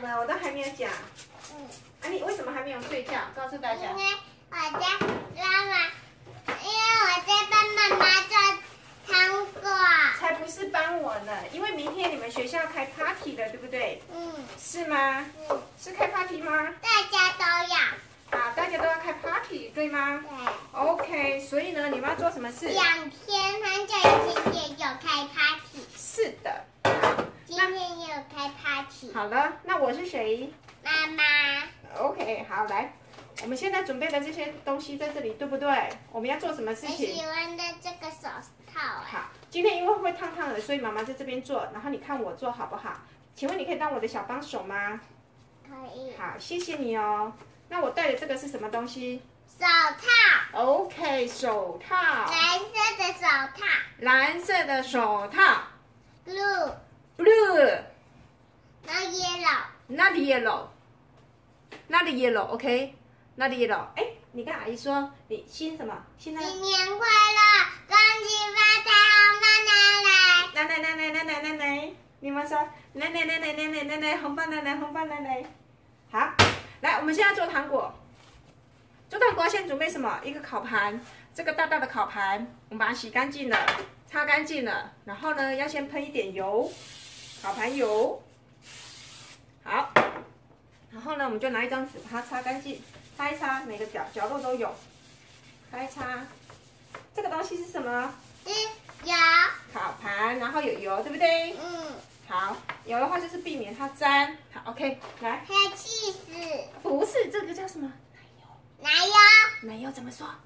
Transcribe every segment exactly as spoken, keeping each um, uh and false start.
了，我都还没有讲。 嗯。 啊，你为什么还没有睡觉？告诉大家。 因为我在妈妈，因为我在帮妈妈做糖果。 才不是帮我呢，因为明天你们学校开 party 了，对不对？ 嗯。 是吗？ 嗯。 是开 party 吗？ 大家都要。 好，大家都要开 party， 对吗？ 对。 OK， 所以呢，你们要做什么事？ 两天，很久以前也有开 party。 是的。 今天也有开 party。 好了，那我是谁？ 妈妈。 OK， 好，来，我们现在准备的这些东西在这里，对不对？我们要做什么事情？ 我喜欢的这个手套。 好，今天因为会烫烫的，所以妈妈在这边做，然后你看我做好不好？请问你可以当我的小帮手吗？ 可以。 好，谢谢你哦。那我戴的这个是什么东西？ 手套。 OK， 手套。 蓝色的手套。 蓝色的手套。 Blue。 Blue。 那 yellow。 Not yellow。Not yellow，OK？ Not yellow。哎，你跟阿姨说，你新什么？新的。 新年快乐，恭喜发财，红包拿来。 来来来来来来来来，你们说，来来来来来来来来，红包来来，红包来来。好。来，我们现在做糖果。做糖果先准备什么？一个烤盘，这个大大的烤盘，我们把它洗干净了，擦干净了，然后呢，要先喷一点油，烤盘油。好，然后呢，我们就拿一张纸把它擦干净，擦一擦，每个角角落都有，擦一擦。这个东西是什么？ 是油。 烤盘，然后有油，对不对？ 嗯。 好，油的话就是避免它粘。好 ，OK， 来。 还有起司。 不是，这个叫什么？ 奶油。 奶油怎么说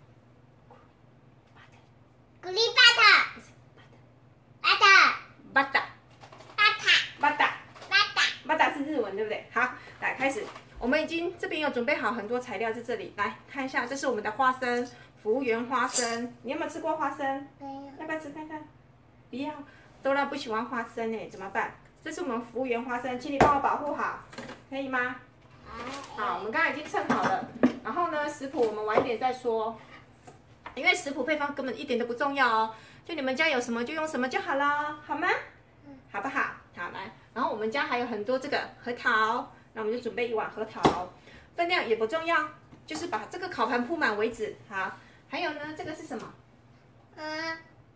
？Good butter。 不是 butter。 butter。 butter。 butter。 butter。 butter 是日文，对不对？好，来开始。我们已经这边有准备好很多材料在这里，来看一下，这是我们的花生，服务员花生。你有没有吃过花生？ 没有。 要不要吃看看？不要，多拉不喜欢花生哎，怎么办？这是我们服务员花生，请你帮我保护好，可以吗？好，我们刚才已经称好了，然后呢，食谱我们晚一点再说，因为食谱配方根本一点都不重要哦，就你们家有什么就用什么就好了，好吗？好不好？好来，然后我们家还有很多这个核桃，那我们就准备一碗核桃，分量也不重要，就是把这个烤盘铺满为止。好，还有呢，这个是什么？ 嗯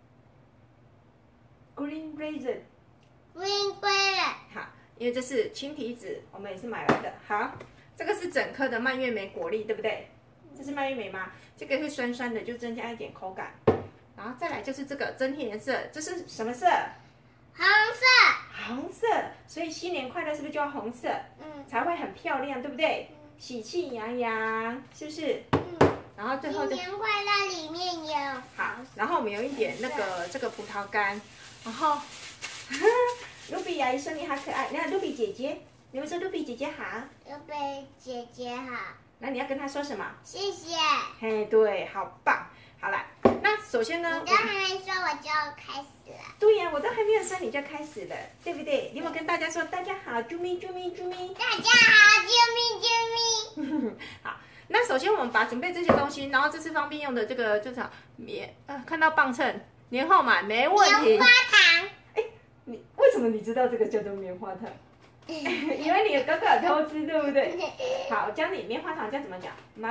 ，green raisin。 green raisin。 好，因为这是青提子，我们也是买来的。好。这个是整颗的蔓越莓果粒，对不对？这是蔓越莓吗？这个会酸酸的，就增加一点口感。然后再来就是这个增添颜色，这是什么色？ 红色。 红色，所以新年快乐是不是就要红色？ 嗯。 才会很漂亮，对不对？嗯、喜气洋洋，是不是？ 嗯。 然后最后新年快乐里面有。 好，然后我们有一点那个这个葡萄干，然后露比阿姨说你好可爱，你看露比姐姐。你们说露比姐姐好， 露比姐姐好。 那你要跟她说什么？ 谢谢。 嘿，对，好棒。好啦，那首先呢， 你都还没说我就开始了。 对呀、啊，我都还没有说你就开始了，对不对？你有没有跟大家说大家好，啾咪啾咪啾咪？ 大家好，啾咪啾咪。 好，那首先我们把准备这些东西，然后这是方便用的这个就是棉，呃，看到磅秤，年后买没问题。 棉花糖。 哎，你为什么你知道这个叫做棉花糖？以为你的哥哥有偷吃，对不对？好，我教你棉花糖叫怎么讲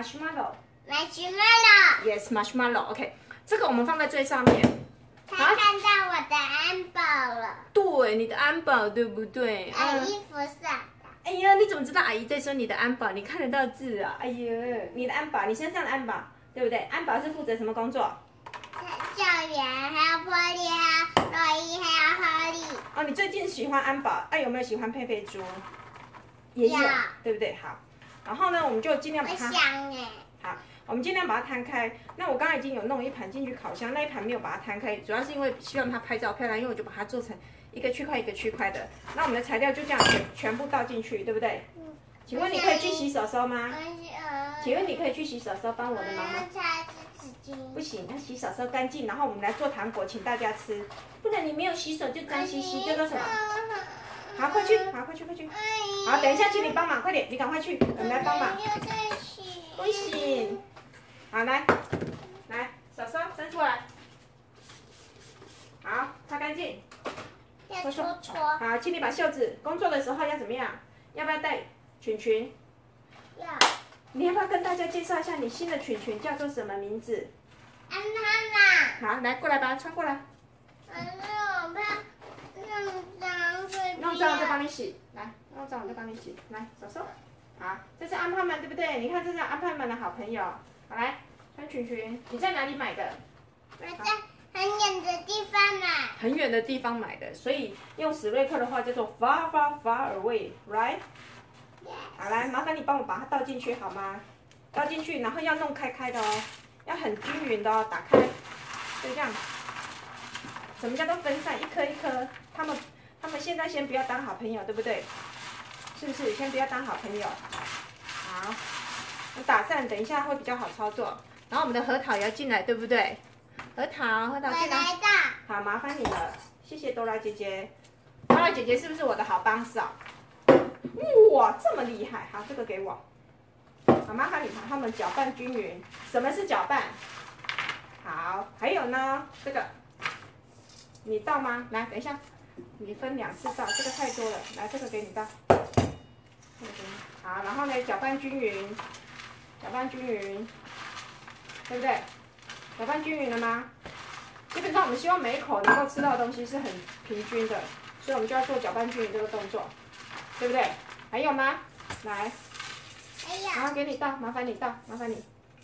，marshmallow。marshmallow。Yes, marshmallow. OK， 这个我们放在最上面。 他看到我的安宝了。 对，你的安宝，对不对？ 啊，衣服上。 哎呀，你怎么知道阿姨在说你的安宝？你看得到字啊？哎呀，你的安宝，你身上的安宝，对不对？安宝是负责什么工作？ 教员，还有玻璃，还有洛伊，还有哈利。 哦，你最近喜欢安宝，哎、啊，有没有喜欢佩佩猪？也有，对不对？好，然后呢，我们就尽量把它。 我想哎。 好，我们尽量把它摊开。那我刚刚已经有弄一盘进去烤箱，那一盘没有把它摊开，主要是因为希望它拍照漂亮，因为我就把它做成一个区块一个区块的。那我们的材料就这样全全部倒进去，对不对？嗯。请问你可以去洗手手吗？请问你可以去洗手手帮我的忙吗？不行，要洗手手干净，然后我们来做糖果，请大家吃。不然你没有洗手就脏兮兮，叫做什么？好，快去，好，快去，快去。好，等一下请你帮忙，快点，你赶快去，我们来帮忙。不行。好，来，来，手手伸出来。好，擦干净。 要搓搓。 好，请你把袖子，工作的时候要怎么样？ 要不要带裙裙？ 要。 你要不要跟大家介绍一下你新的裙裙叫做什么名字？ 安妈妈。 好，来过来吧，穿过来。 可是我怕弄脏水。 弄脏我就帮你洗，来，弄脏我就帮你洗，来，手手。好，这是安派曼对不对？你看这是安派曼的好朋友。好，来穿裙裙，你在哪里买的？ 我在很远的地方买。 很远的地方买的，所以用史瑞克的话叫做 far far far away，right？ 好，来，麻烦你帮我把它倒进去好吗？倒进去，然后要弄开开的哦，要很均匀的哦，打开，就这样。什么叫做分散？一颗一颗，他们他们现在先不要当好朋友，对不对？是不是？先不要当好朋友。好，我打散，等一下会比较好操作。然后我们的核桃也要进来，对不对？核桃，核桃进来。 我来的。 好，麻烦你了，谢谢多拉姐姐。多拉姐姐是不是我的好帮手？哇，这么厉害！好，这个给我。好，麻烦你把它们搅拌均匀。什么是搅拌？好，还有呢，这个你倒吗？来，等一下，你分两次倒，这个太多了。来，这个给你倒。这个给你。好，然后呢，搅拌均匀，搅拌均匀，对不对？搅拌均匀了吗？基本上我们希望每一口能够吃到的东西是很平均的，所以我们就要做搅拌均匀这个动作，对不对？还有吗？来， 还有。 然后给你倒，麻烦你倒，麻烦你。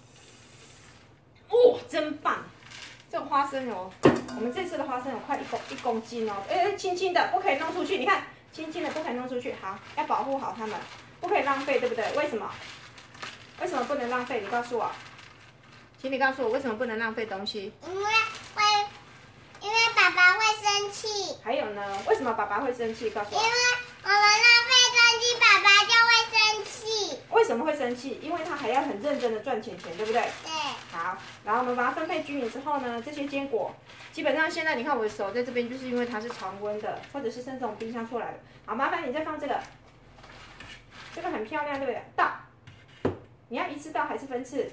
哇，真棒！这个花生哦，我们这次的花生有快一公一公斤哦，哎，轻轻的，不可以弄出去。你看，轻轻的不可以弄出去。好，要保护好它们，不可以浪费，对不对？为什么？为什么不能浪费？你告诉我，请你告诉我为什么不能浪费东西？ 因为会，因为爸爸会生气。 还有呢？为什么爸爸会生气？告诉我。 因为我们浪费东西，爸爸就会生气。 为什么会生气？因为他还要很认真的赚钱钱，对不对？ 对。 好，然后我们把它分配均匀之后呢，这些坚果基本上现在你看我的手在这边，就是因为它是常温的，或者是生从冰箱出来的。好，麻烦你再放这个，这个很漂亮，对不对？倒，你要一次倒还是分次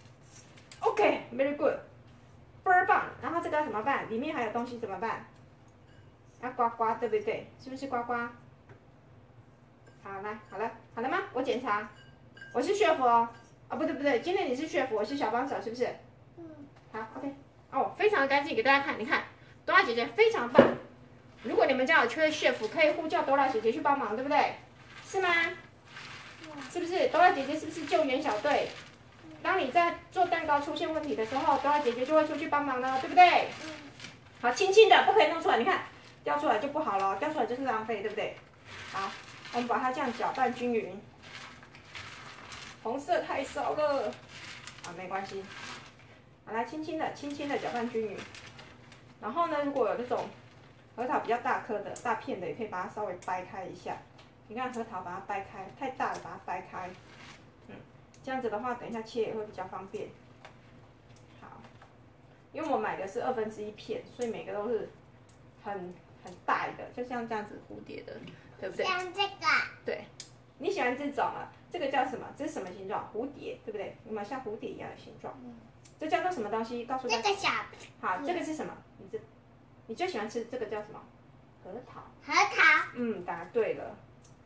？OK，very good， 倍儿棒。然后这个要怎么办？里面还有东西怎么办？要刮刮，对不对？是不是刮刮？好，来，好了，好了吗？我检查，我是chef哦。啊，不对不对，今天你是chef，我是小帮手，是不是？ 嗯。 好 ，OK。哦，非常的干净，给大家看，你看，多拉姐姐非常棒。如果你们家有缺chef，可以呼叫多拉姐姐去帮忙，对不对？是吗？是不是？多拉姐姐是不是救援小队？当你在做蛋糕出现问题的时候，多拉姐姐就会出去帮忙了，对不对？ 嗯。 好，轻轻的，不可以弄出来，你看，掉出来就不好了，掉出来就是浪费，对不对？好，我们把它这样搅拌均匀。红色太少了，啊，没关系。好，来轻轻的、轻轻的搅拌均匀。然后呢，如果有这种核桃比较大颗的、大片的，也可以把它稍微掰开一下。你看核桃把它掰开，太大了把它掰开。嗯，这样子的话，等一下切也会比较方便。好，因为我买的是二分之一片，所以每个都是很很大一个，就像这样子蝴蝶的，对不对？ 像这个。 对，你喜欢这种啊？这个叫什么？这是什么形状？蝴蝶，对不对？有没有像蝴蝶一样的形状？这叫做什么东西？告诉大家。 这个小。 好，这个是什么？你这，你最喜欢吃这个叫什么？核桃。 核桃。 嗯，答对了。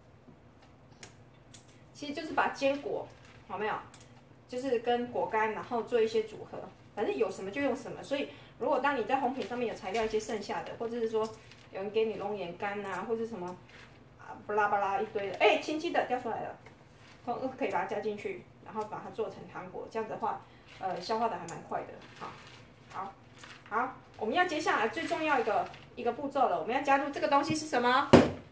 其实就是把坚果，好没有？就是跟果干，然后做一些组合，反正有什么就用什么。所以，如果当你在烘焙上面有材料一些剩下的，或者是说有人给你龙眼干啊，或者什么啊巴拉巴拉一堆的，哎，轻轻的掉出来了。都可以把它加进去，然后把它做成糖果，这样子的话，呃，消化的还蛮快的。好，好，好，我们要接下来最重要一个一个步骤了，我们要加入这个东西是什么？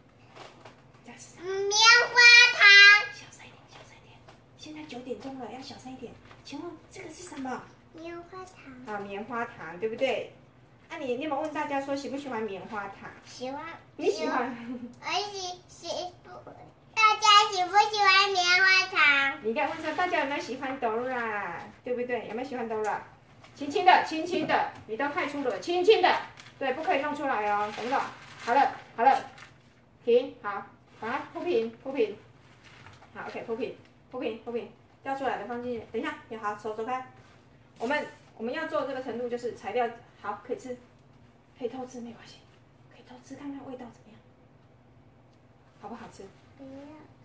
棉花糖。 小声一点，小声一点。现在九点钟了，要小声一点。请问这个是什么？ 棉花糖。 啊，棉花糖，对不对？啊你，你有没有问大家说喜不喜欢棉花糖？ 喜欢。 你喜欢？ 我喜喜不。大家喜不喜欢棉花糖？ 你应该问说大家有没有喜欢 Dora， 对不对？有没有喜欢 Dora？ 轻轻的，轻轻的，你都太粗了，轻轻的，对，不可以弄出来哦，懂不懂？好了，好了，停，好，把它铺平，铺平，好 ，OK， 铺平，铺平，铺平，掉出来的放进去，等一下，你好，手走开。我们我们要做这个程度就是材料好，可以吃，可以偷吃没关系，可以偷吃看看味道怎么样，好不好吃？ 不要。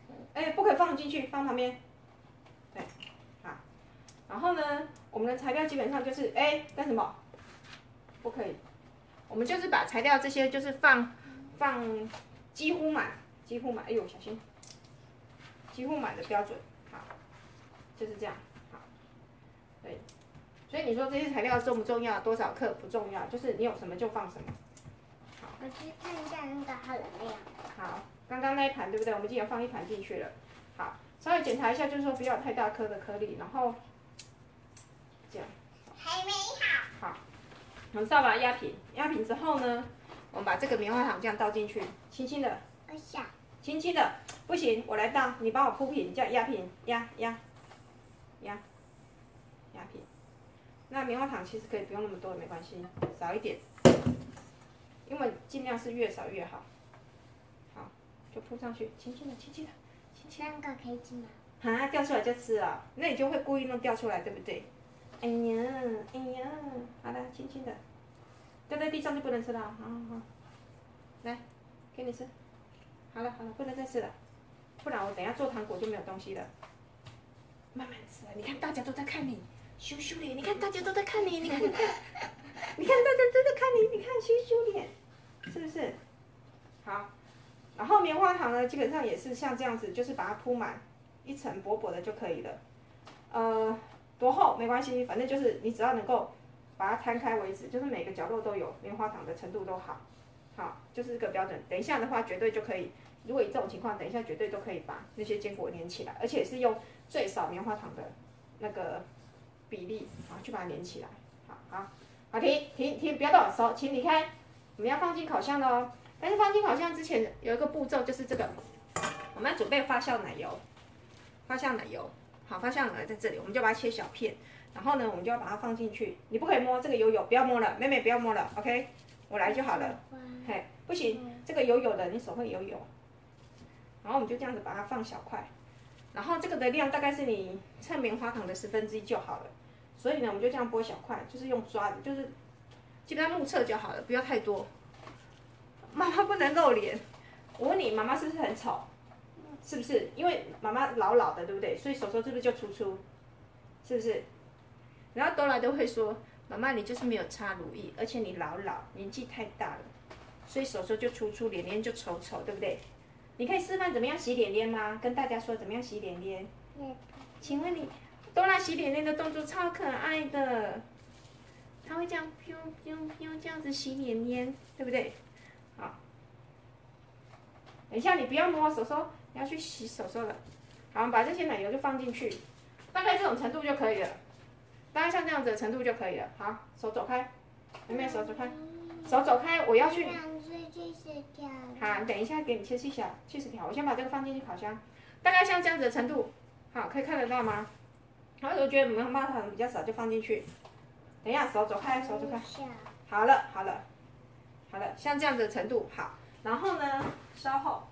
哎，不可以放进去，放旁边。对，好。然后呢，我们的材料基本上就是哎，干什么？不可以。我们就是把材料这些就是放放几乎满，几乎满。哎呦，小心！几乎满的标准，好，就是这样，好，对。所以你说这些材料重不重要？多少克不重要，就是你有什么就放什么。 好，我去看一下那个好了没有。 好，刚刚那一盘对不对？我们已经有放一盘进去了。好，稍微检查一下，就是说不要太大颗的颗粒，然后这样。 还没好。 好，我们稍微把它压平，压平之后呢，我们把这个棉花糖这样倒进去，轻轻的。 我想。 轻轻的，不行，我来倒，你帮我铺平，这样压平，压压压压平。那棉花糖其实可以不用那么多，没关系，少一点，因为尽量是越少越好。好，就铺上去，轻轻的，轻轻的，轻轻的。那个可以吃吗？ 啊，掉出来就吃了，那你就会故意弄掉出来，对不对？哎呀，哎呀，好了，轻轻的，掉在地上就不能吃了，好好好，来，给你吃。好了好了，不能再吃了，不然我等一下做糖果就没有东西了。慢慢吃啊，你看大家都在看你。羞羞脸，你看大家都在看你，你看你看，你看大家都在看你，你看羞羞脸，是不是？好，然后棉花糖呢，基本上也是像这样子，就是把它铺满一层薄薄的就可以了。呃，多厚没关系，反正就是你只要能够把它摊开为止，就是每个角落都有棉花糖的程度都好，好，就是这个标准。等一下的话，绝对就可以。如果以这种情况，等一下绝对都可以把那些坚果粘起来，而且是用最少棉花糖的那个。比例，好，去把它连起来，好好，好，停停停，不要动手，请离开。我们要放进烤箱了哦，但是放进烤箱之前有一个步骤，就是这个，我们要准备发酵奶油，发酵奶油，好，发酵奶油在这里，我们就把它切小片，然后呢，我们就要把它放进去，你不可以摸这个油油，不要摸了，妹妹不要摸了 ，OK， 我来就好了，嘿，不行，这个油油的，你手会油油，然后我们就这样子把它放小块，然后这个的量大概是你称棉花糖的十分之一就好了。所以呢，我们就这样剥小块，就是用抓的，就是基本上目测就好了，不要太多。妈妈不能露脸，我问你，妈妈是不是很丑？是不是？因为妈妈老老的，对不对？所以手手是不是就粗粗？是不是？然后多来都会说，妈妈你就是没有擦乳液，而且你老老，年纪太大了，所以手手就粗粗，脸脸就丑丑，对不对？你可以示范怎么样洗脸脸吗？跟大家说怎么样洗脸脸？请问你？多拉洗脸脸的动作超可爱的，他会这样飘飘飘这样子洗脸脸，对不对？好，等一下你不要摸手手，你要去洗手手了。好，我们把这些奶油就放进去，大概这种程度就可以了，大概像这样子的程度就可以了。好，手走开，有没有手走开？手走开，我要去。好，你等一下给你切细小七十条，我先把这个放进去烤箱，大概像这样子的程度，好，可以看得到吗？然后我觉得棉花糖比较少，就放进去。等一下，手走开，手走开。好了，好了，好了，像这样子的程度好。然后呢，稍后，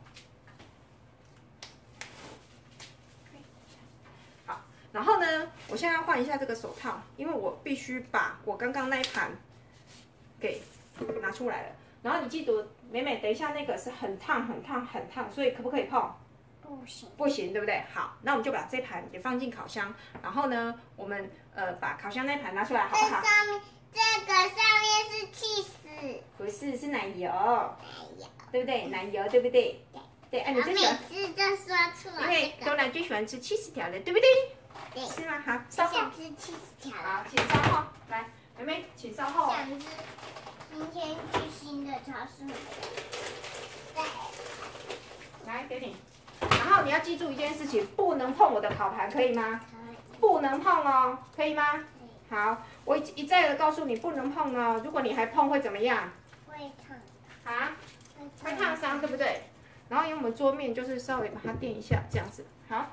好，然后呢，我现在要换一下这个手套，因为我必须把我刚刚那一盘给拿出来了。然后你记得，美美，等一下那个是很烫、很烫、很烫，所以可不可以碰？ 不行， 不行，对不对？好，那我们就把这盘也放进烤箱，然后呢，我们呃把烤箱那盘拿出来，好不好？ 这上面这个上面是起司， 不是，是奶油， 奶油， 对不对？奶油，对不对？ 对。 对，哎、啊， 我每你最喜欢， 次就说出来、这个， 因为多兰最喜欢吃起司条的，对不对？ 对。 是吗？好， 我稍后。 想吃起司条。 好，请稍后。来，妹妹，请稍后。 想吃，今天去新的超市买的。对。 来，给你。然后你要记住一件事情，不能碰我的烤盘，可以吗？可以。不能碰哦，可以吗？可以。好，我一一再的告诉你不能碰哦，如果你还碰会怎么样？ 会烫。 啊？会烫伤，对不对？然后因为我们桌面就是稍微把它垫一下，这样子。好。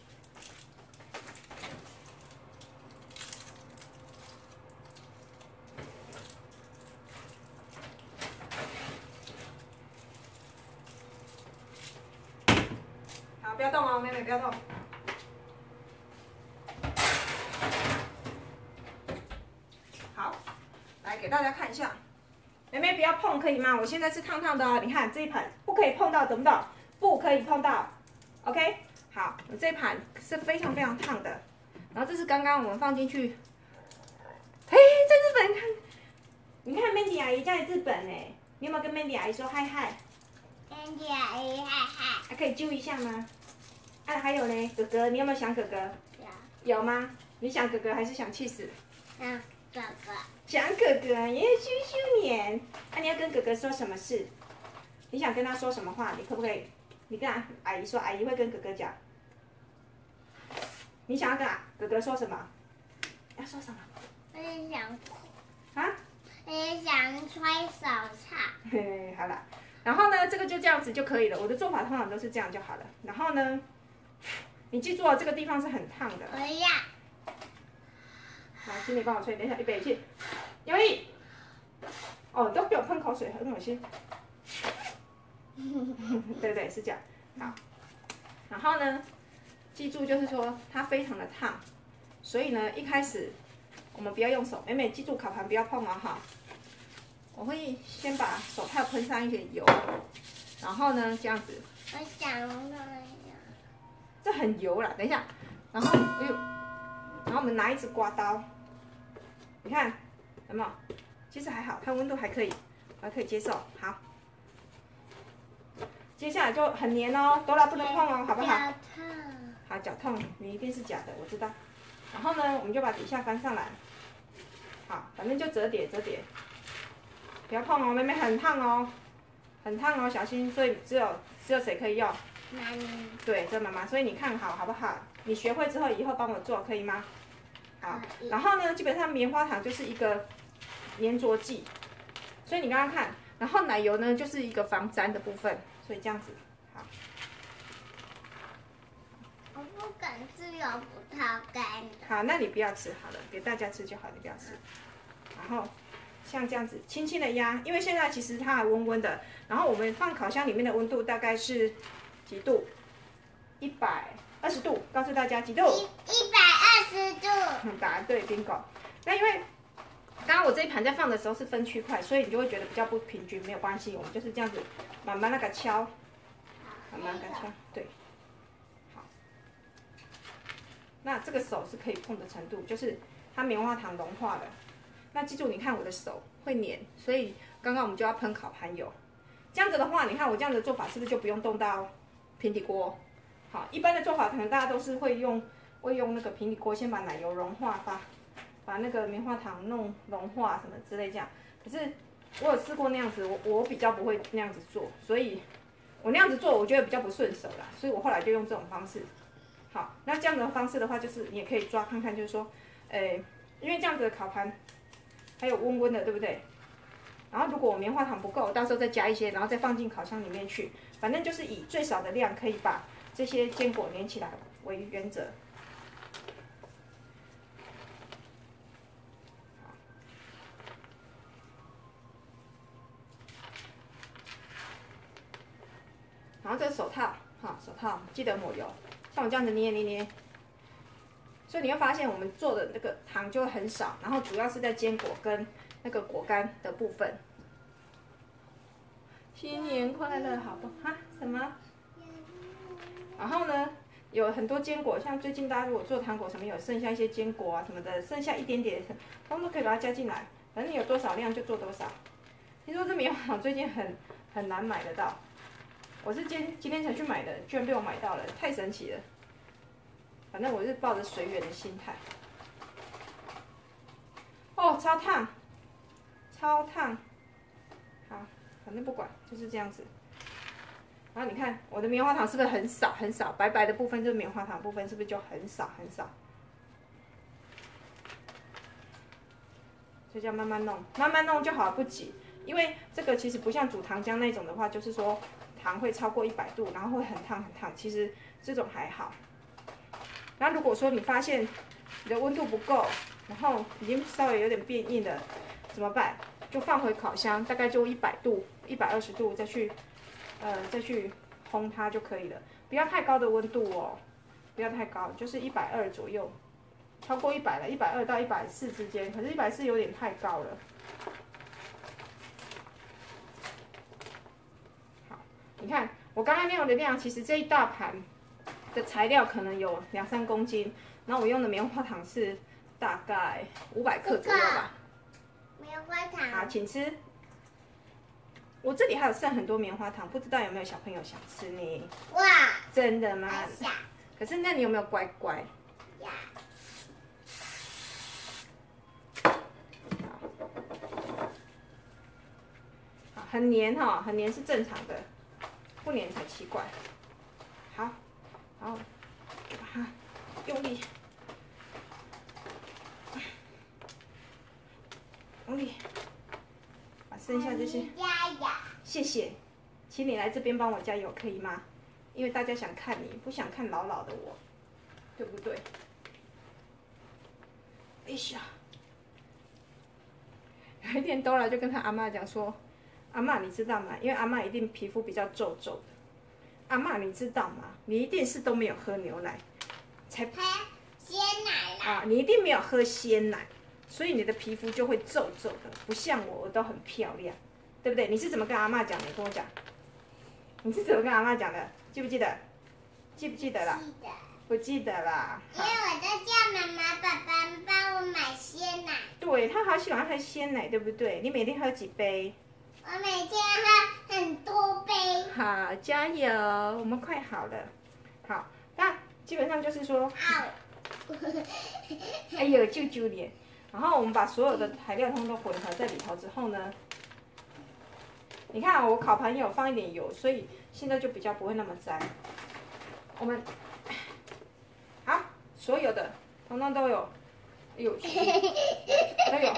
好，不要动哦，妹妹不要动。好，来给大家看一下。妹妹不要碰，可以吗？我现在是烫烫的哦，你看这一盘不可以碰到，懂不懂？不可以碰到。 OK， 好，我这盘是非常非常烫的，然后这是刚刚我们放进去。嘿，在日本看，你看 Mandy 阿姨在日本哎，你有没有跟 Mandy 阿姨说嗨嗨 ？Mandy 阿姨嗨嗨。 还可以揪一下吗？啊，还有呢，哥哥，你有没有想哥哥？ 有。 有吗？你想哥哥还是想气死？ 想哥哥。 想哥哥，也羞羞年。啊，你要跟哥哥说什么事？你想跟他说什么话？你可不可以？你跟阿姨说，阿姨会跟哥哥讲。你想要跟哥哥说什么？要说什么？ 我也想。 啊？ 我也想吹手唱。 嘿，好了，然后呢，这个就这样子就可以了。我的做法通常都是这样就好了。然后呢，你记住哦，这个地方是很烫的。 我要。 好，请你帮我吹，等一下，预备起，有意。哦，都给我喷口水，很恶心。对对，是这样。好，然后呢，记住就是说它非常的烫，所以呢，一开始我们不要用手，美美记住烤盘不要碰哦哈。我会先把手套喷上一点油，然后呢这样子。 我想那样。 这很油啦，等一下，然后哎呦，然后我们拿一支刮刀，你看有没有？其实还好，它温度还可以，还可以接受。好。接下来就很黏哦，多拉不能碰哦，好不好？ 脚痛。 好，脚痛，你一定是假的，我知道。然后呢，我们就把底下翻上来。好，反正就折叠折叠，不要碰哦，妹妹很烫哦，很烫哦，小心。所以只有只有谁可以用？ 妈咪。 对，这妈妈。所以你看好好不好？你学会之后，以后帮我做可以吗？好。然后呢，基本上棉花糖就是一个粘着剂，所以你刚刚看，然后奶油呢就是一个防粘的部分。所以这样子，好。 我不敢吃有葡萄干的。 好，那你不要吃好了，给大家吃就好，你不要吃。然后像这样子轻轻的压，因为现在其实它还温温的。然后我们放烤箱里面的温度大概是几度？一百二十度，告诉大家几度？ 一一百二十度。 答案对 ，bingo。那因为刚刚我这一盘在放的时候是分区块，所以你就会觉得比较不平均，没有关系，我们就是这样子。慢慢那个敲，慢慢那个敲，对，好。那这个手是可以碰的程度，就是它棉花糖融化了。那记住，你看我的手会黏，所以刚刚我们就要喷烤盘油。这样子的话，你看我这样的做法是不是就不用动到平底锅？好，一般的做法可能大家都是会用会用那个平底锅先把奶油融化，把把那个棉花糖弄融化什么之类这样。可是我有试过那样子，我我比较不会那样子做，所以我那样子做我觉得比较不顺手啦，所以我后来就用这种方式。好，那这样的方式的话，就是你也可以抓看看，就是说，诶，因为这样子的烤盘还有温温的，对不对？然后如果我棉花糖不够，到时候再加一些，然后再放进烤箱里面去，反正就是以最少的量可以把这些坚果连起来为原则。然后这个手套，哈，手套记得抹油，像我这样子捏捏捏。所以你会发现我们做的那个糖就会很少，然后主要是在坚果跟那个果干的部分。新年快乐，好不好？哈，什么？然后呢，有很多坚果，像最近大家如果做糖果什么有剩下一些坚果啊什么的，剩下一点点，通通都可以把它加进来，反正你有多少量就做多少。听说这棉花糖最近很很难买得到。我是今今天才去买的，居然被我买到了，太神奇了。反正我是抱着随缘的心态。哦，超烫，超烫。好，反正不管，就是这样子。然后你看我的棉花糖是不是很少很少？白白的部分就是棉花糖部分，是不是就很少很少？就这样慢慢弄，慢慢弄就好，不急。因为这个其实不像煮糖浆那种的话，就是说糖会超过一百度，然后会很烫很烫。其实这种还好。然后如果说你发现你的温度不够，然后已经稍微有点变硬了，怎么办？就放回烤箱，大概就一百度、一百二十度再去，呃，再去烘它就可以了。不要太高的温度哦，不要太高，就是一百二左右。超过一百了，一百二到一百四之间，可是一百四有点太高了。好，你看我刚刚那样的量，其实这一大盘的材料可能有两三公斤，然后我用的棉花糖是大概五百克左右吧。 棉花糖。 好，请吃。我这里还有剩很多棉花糖，不知道有没有小朋友想吃呢？ 哇！ 真的吗？ 想。 可是那你有没有乖乖？ 呀。 好，很黏哈，很黏是正常的，不黏才奇怪。好，好，把它用力，用力，把剩下这些。 加油！ 谢谢，请你来这边帮我加油，可以吗？因为大家想看你，不想看老老的我，对不对？哎呀，有一天Dora就跟他阿嬷讲说：“阿嬷，你知道吗？因为阿嬷一定皮肤比较皱皱的。阿嬷，你知道吗？你一定是都没有喝牛奶，才喝鲜奶啦。 啊，你一定没有喝鲜奶，所以你的皮肤就会皱皱的，不像我，我都很漂亮，对不对？你是怎么跟阿嬷讲的？你跟我讲，你是怎么跟阿嬷讲的？记不记得？记不记得啦？ 记得。 不记得啦。 因为我在叫妈妈、爸爸帮我买鲜奶。 对，他好喜欢喝鲜奶，对不对？你每天喝几杯？ 我每天喝很多杯。 好，加油，我们快好了。好，那基本上就是说，哎呦，救救脸。然后我们把所有的材料通都混合在里头之后呢，你看我烤盘有放一点油，所以现在就比较不会那么粘。我们好，所有的通通都有，哎呦，都有。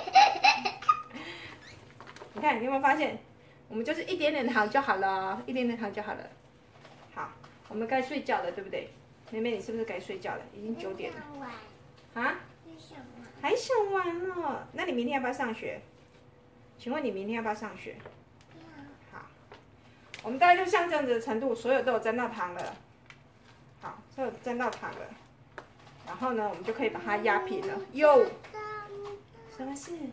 你看，你有没有发现？我们就是一点点糖就好了，一点点糖就好了。好，我们该睡觉了，对不对？妹妹，你是不是该睡觉了？已经九点了。啊？还想玩呢？那你明天要不要上学？请问你明天要不要上学？好，我们大概就像这样子的程度，所有都有沾到糖了。好，都有沾到糖了。然后呢，我们就可以把它压平了。哟，什么事？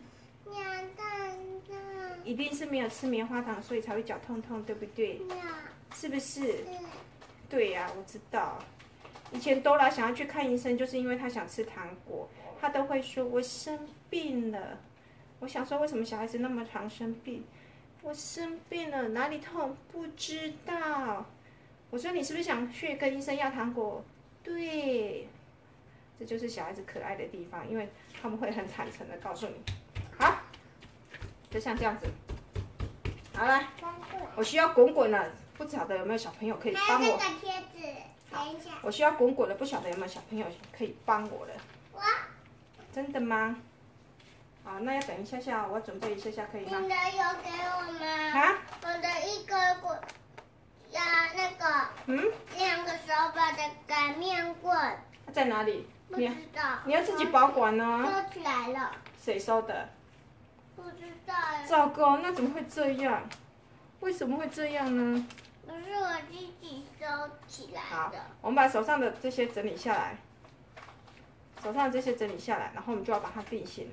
一定是没有吃棉花糖，所以才会脚痛痛，对不对？是不是？对呀、啊，我知道。以前Dora想要去看医生，就是因为她想吃糖果，她都会说我生病了。我想说，为什么小孩子那么常生病？我生病了，哪里痛？不知道。我说你是不是想去跟医生要糖果？对，这就是小孩子可爱的地方，因为他们会很坦诚的告诉你。好。就像这样子，好了，我需要滚滚了，不晓得有没有小朋友可以帮我？ 还有这个贴纸，等一下。 我需要滚滚了，不晓得有没有小朋友可以帮我了？ 我。 真的吗？好，那要等一下下，我准备一下下，可以吗？ 你的有给我吗？ 啊？ 我的一个滚，呀，那个， 嗯， 两个手把的擀面棍。 在哪里？ 不知道。 你要自己保管呢。 收起来了。 谁收的？ 不知道。 糟糕，那怎么会这样？为什么会这样呢？ 不是我自己收起来好的。， 我们把手上的这些整理下来，手上的这些整理下来，然后我们就要把它定型了。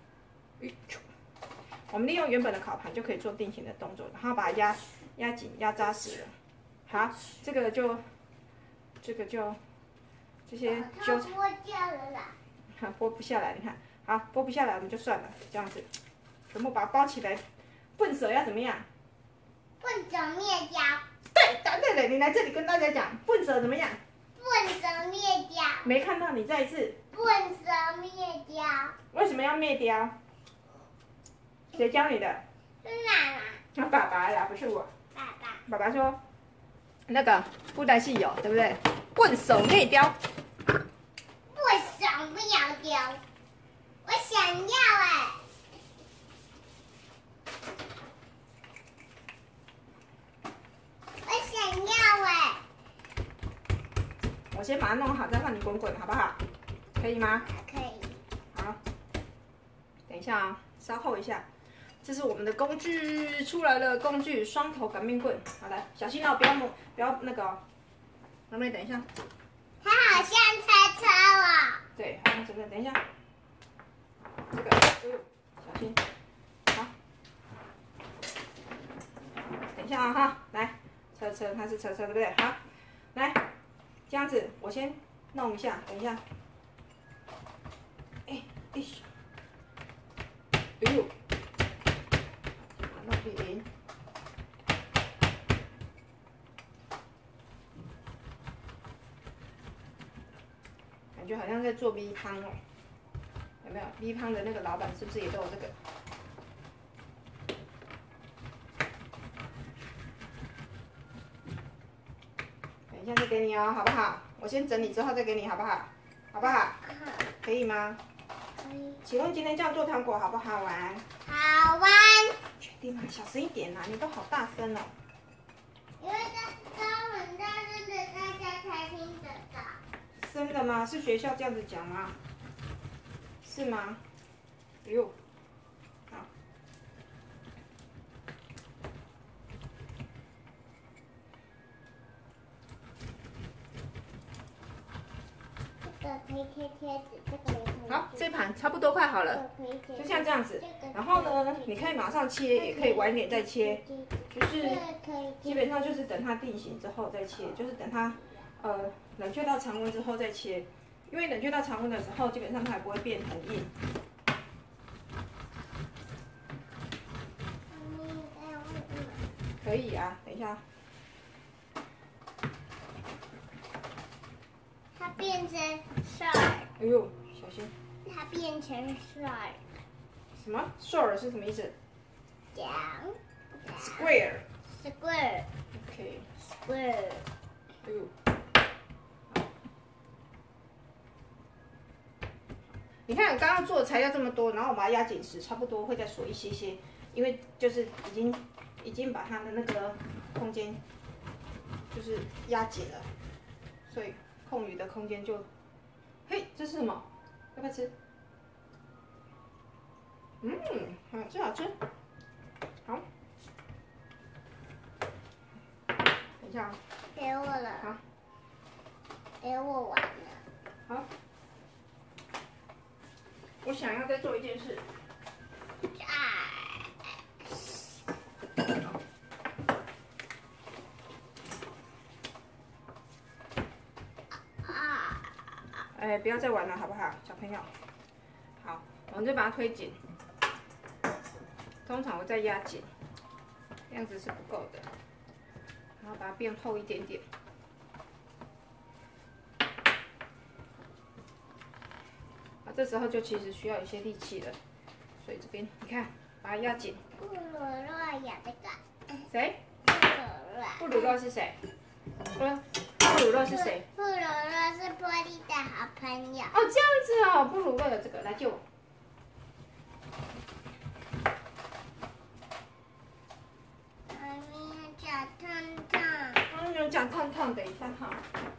我们利用原本的烤盘就可以做定型的动作，然后把它压压紧、压扎实了。好，这个就这个就这些就就剥掉了啦。 剥不下来，你看，好，剥不下来我们就算了，这样子，全部把它包起来。笨蛇要怎么样？ 笨蛇灭掉。 对，答对了，你来这里跟大家讲，笨蛇怎么样？ 笨蛇灭掉。 没看到，你再一次。 笨蛇灭掉。 为什么要灭掉？谁教你的？ 是哪啦？ 那爸爸呀，不是我。 爸爸。 爸爸说，那个布袋戏有，对不对？笨手灭雕。 为什么要丢？我想要哎。我想要哎。 我先把它弄好，再换你滚滚，好不好？可以吗？ 可以。 好，等一下啊、哦，稍后一下。这是我们的工具出来了，工具双头擀面棍。好来，小心哦，不要摸，不要那个、哦。妹妹，等一下。 它好像车车哦。 对，好，这个等一下。这个，哎呦，小心。好。等一下啊哈，来，车车，它是车车，对不对？好，来， 这样子我先弄一下，等一下。哎，哎，哎呦，弄平。感觉好像在做 V 汤哦，有没有 ？V 汤的那个老板是不是也都有这个？等一下再给你哦，好不好？我先整理之后再给你，好不好？好不好？可以吗？ 可以。 请问今天这样做糖果好不好玩？ 好玩。 确定吗？小声一点啦，你都好大声哦。 因为这都很大声的，大家才听得到。 真的吗？是学校这样子讲吗？是吗？哎呦，好。 这个可以贴贴纸，这个没贴。 好，这盘差不多快好了，就像这样子。然后呢，你可以马上切，也可以晚点再切，就是基本上就是等它定型之后再切，就是等它呃冷却到常温之后再切，因为冷却到常温的时候，基本上它也不会变很硬。可以啊，等一下。 它变成帅。 哎呦，小心！ 它变成帅。 什么 ？short 是什么意思？ 讲。 Square。 Square。 OK。 Square。 哎呦。你看我刚刚做的材料这么多，然后我把它压紧实，差不多会再锁一些些，因为就是已经已经把它的那个空间就是压紧了，所以空余的空间就，嘿，这是什么？要不要吃？嗯，好吃好吃。好，等一下啊。 给我了。 好。 给我玩了。 好。我想要再做一件事。啊！哎，不要再玩了，好不好，小朋友？好，我们就把它推紧。通常我再压紧，这样子是不够的，然后把它变厚一点点。啊，这时候就其实需要一些力气了，所以这边你看，把它压紧。 布鲁诺呀，这个。 谁？ 布鲁诺。 布鲁诺是谁？嗯，布鲁诺是谁？ 布鲁诺是波利的好朋友。 哦，这样子哦，布鲁诺有这个，来救我。 妈咪脚痛痛。 嗯，有脚痛痛，等一下哈。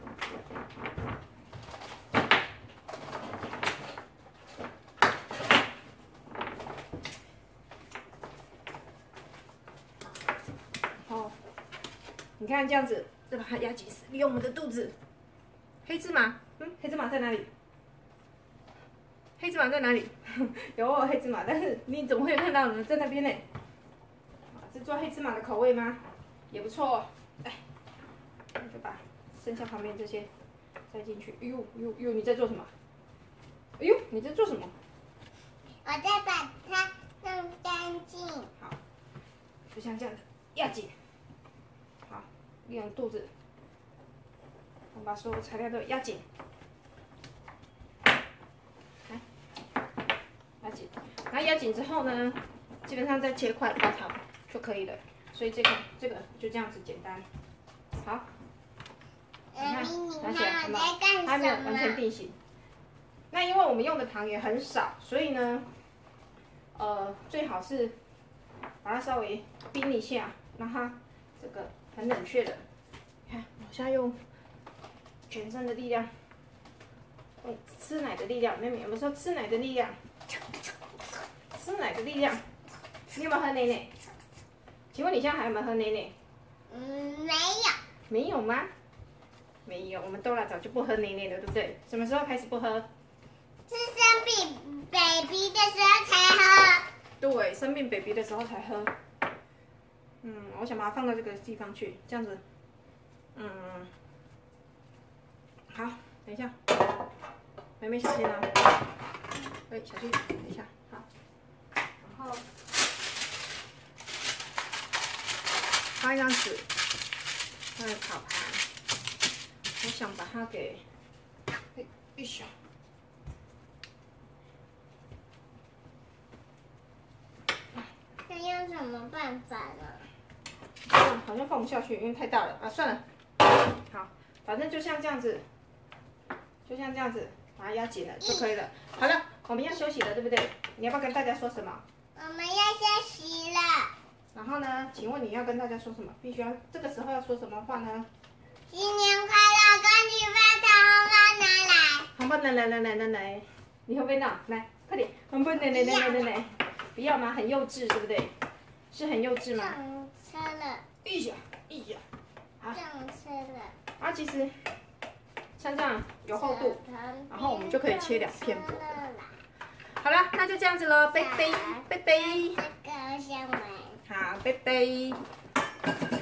哦，你看这样子，再把它压紧实，利用我们的肚子。黑芝麻，嗯，黑芝麻在哪里？黑芝麻在哪里？有我有黑芝麻，但是你怎么会看到呢？在那边呢。是做黑芝麻的口味吗？也不错哦。哎，就把剩下旁边这些塞进去。哎呦，哎呦，哎呦，你在做什么？哎呦，你在做什么？ 我在把它弄干净。 好，就像这样的，压紧。好，利用肚子，我把所有材料都压紧。来，压紧。然后压紧之后呢，基本上再切块包糖就可以了。所以这个这个就这样子简单。好，你看，拿起来，好不好？还没有完全定型。那因为我们用的糖也很少，所以呢，呃，最好是把它稍微冰一下，让它这个很冷却的。看，我现在用全身的力量，用吃奶的力量。妹妹有没有说吃奶的力量？吃奶的力量。你有没有喝奶奶？请问你现在还有没有喝奶奶？ 嗯，没有。 没有吗？没有，我们都来早就不喝奶奶了，对不对？什么时候开始不喝？ 是生病 baby 的时候才喝。 对，生病 baby 的时候才喝。嗯，我想把它放到这个地方去，这样子。嗯， 好，等一下，妹妹小心哦。哎，小心，等一下，好。然后发一张纸，那个烤盘，我想把它给，哎，一小。 那用什么办法呢？ 好像放不下去，因为太大了啊，算了。好，反正就像这样子，就像这样子，把它压紧了就可以了。好了，我们要休息了，对不对？你要不要跟大家说什么？ 我们要休息了。 然后呢？请问你要跟大家说什么？必须要这个时候要说什么话呢？ 新年快乐，恭喜发财，红包拿来！ 红包来来来来来来，你会不会闹？来，快点，红包来来来来来来，不要吗？很幼稚，对不对？是很幼稚吗？ 上车了。 哎呀，哎呀，好。 上车了。 啊，其实像这样有厚度，然后我们就可以切两片薄的。好了，那就这样子喽，拜拜，拜拜。 这个香梅。 好，拜拜。